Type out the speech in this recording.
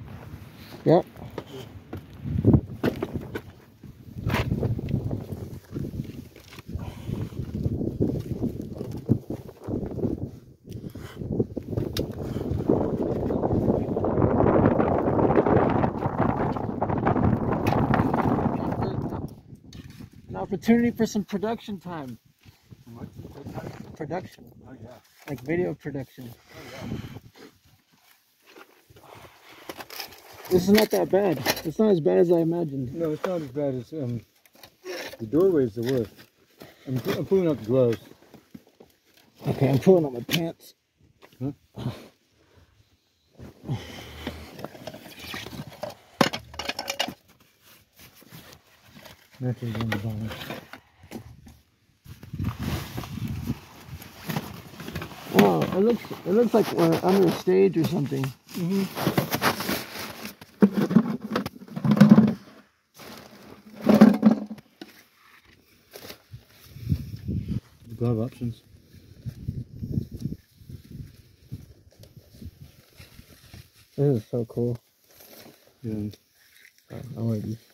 Yep. An opportunity for some production time. Production. Oh yeah. Like video production. Oh yeah. This is not that bad. It's not as bad as I imagined. No, it's not as bad as the doorway's the worst. I'm pulling out the gloves. Okay, I'm pulling on my pants. Huh? Mercury's on the bottom. Oh, it looks like we're under a stage or something. The glove options. This is so cool. Yeah. I like these.